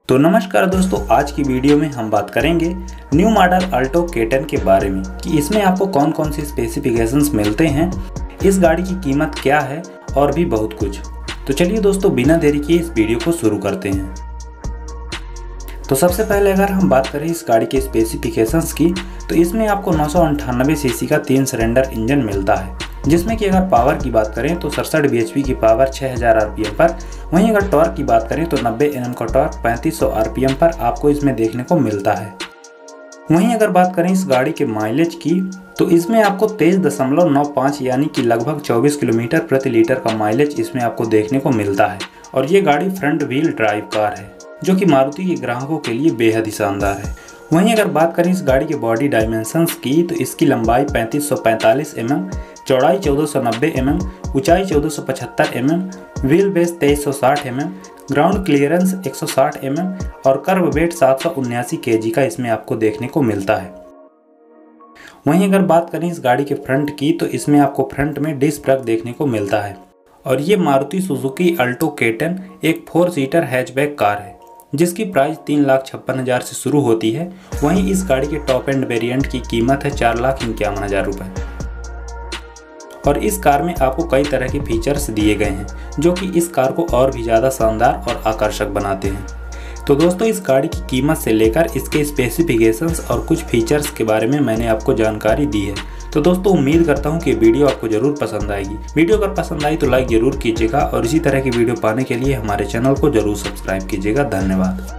तो नमस्कार दोस्तों, आज की वीडियो में हम बात करेंगे न्यू मॉडल अल्टो K10 के बारे में कि इसमें आपको कौन कौन सी स्पेसिफिकेशंस मिलते हैं, इस गाड़ी की कीमत क्या है और भी बहुत कुछ। तो चलिए दोस्तों, बिना देरी किए इस वीडियो को शुरू करते हैं। तो सबसे पहले अगर हम बात करें इस गाड़ी के स्पेसिफिकेशंस की, तो इसमें आपको 998 सीसी का 3 सिलेंडर इंजन मिलता है, जिसमें कि अगर पावर की बात करें तो 67 bhp की पावर 6000 rpm पर। वहीं अगर टॉर्क की बात करें तो 90 Nm का टॉर्क 3500 rpm पर आपको इसमें देखने को मिलता है। वहीं अगर बात करें इस गाड़ी के माइलेज की, तो इसमें आपको 23.95 यानी कि लगभग 24 किलोमीटर प्रति लीटर का माइलेज इसमें आपको देखने को मिलता है। और ये गाड़ी फ्रंट व्हील ड्राइव कार है, जो कि मारुति के ग्राहकों के लिए बेहद ही शानदार है। वहीं अगर बात करें इस गाड़ी के बॉडी डायमेंशंस की, तो इसकी लंबाई 3545 mm, चौड़ाई 1490 mm, ऊंचाई 1475 mm, wheel base 2360 mm, ground clearance 160 mm और कर्व वेट 779 kg का इसमें आपको देखने को मिलता है। वहीं अगर बात करें इस गाड़ी के फ्रंट की, तो इसमें आपको फ्रंट में डिस्क ब्रेक देखने को मिलता है। और ये मारुति सुजुकी अल्टो K10 एक 4 सीटर हैचबैक कार है, जिसकी प्राइस 3,56,000 से शुरू होती है। वहीं इस गाड़ी के टॉप एंड वेरिएंट की कीमत है 4,51,000 रुपये। और इस कार में आपको कई तरह के फीचर्स दिए गए हैं, जो कि इस कार को और भी ज़्यादा शानदार और आकर्षक बनाते हैं। तो दोस्तों, इस गाड़ी की कीमत से लेकर इसके स्पेसिफिकेशंस और कुछ फीचर्स के बारे में मैंने आपको जानकारी दी है। तो दोस्तों, उम्मीद करता हूँ कि वीडियो आपको ज़रूर पसंद आएगी। वीडियो अगर पसंद आई तो लाइक ज़रूर कीजिएगा और इसी तरह की वीडियो पाने के लिए हमारे चैनल को ज़रूर सब्सक्राइब कीजिएगा। धन्यवाद।